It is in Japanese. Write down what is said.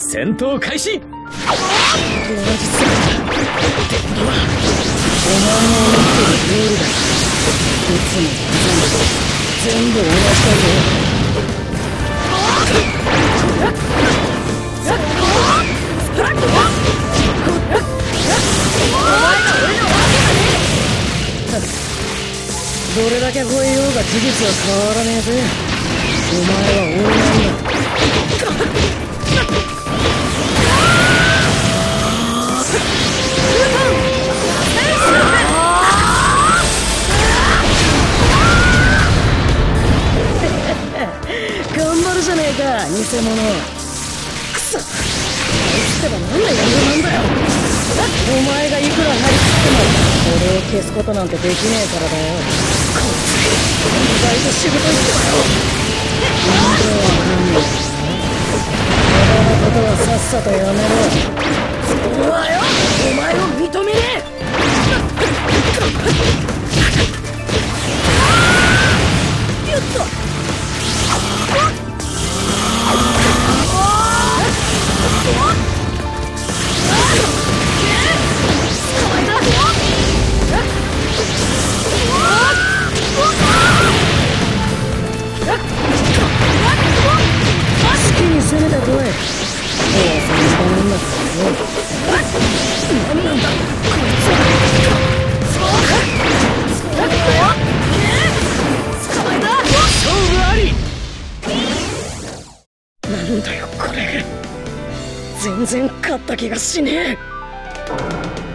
戦闘開始。現実だ。敵にはお前の思ってるルールだ。いつも全部同じだぞ。どれだけ吠えようが事実は変わらねえぜ。お前は俺なんだ。頑張るじゃねえか、偽物。くそ、あいつってばなんでやるなんだよ。お前がいくら張り切っても俺を消すことなんてできねえからだよ。こいつ意外としぶといってばよ。なんでわかんねえ。無駄なことはさっさとやめろ。俺はよ、お前を認めねえ。よっと。好きに攻めてこい。もうそんなもんだからよ。何なんだこいつは。捕まえた。勝負あり。なんだよこれ。全然勝った気がしねえ。